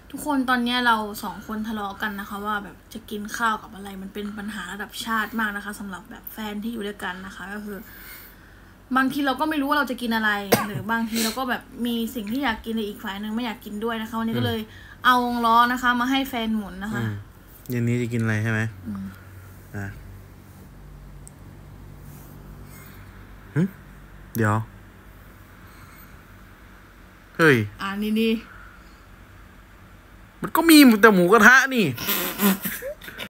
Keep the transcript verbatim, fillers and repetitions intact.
ทุกคนตอนนี้เราสองคนทะเลาะกันนะคะว่าแบบจะกินข้าวกับอะไรมันเป็นปัญหาระดับชาติมากนะคะสำหรับแบบแฟนที่อยู่ด้วยกันนะคะก็คือบางทีเราก็ไม่รู้ว่าเราจะกินอะไรหรือบางทีเราก็แบบมีสิ่งที่อยากกินในอีกฝ่ายนึงไม่อยากกินด้วยนะคะวันนี้ก็เลยเอาวงล้อนะคะ มาให้แฟนหมุนนะคะเย็นนี้จะกินอะไรใช่ไหมอ่ะเดี๋ยวเฮ้ยอ่านี่นี่มันก็มีแต่หมูกระทะนี่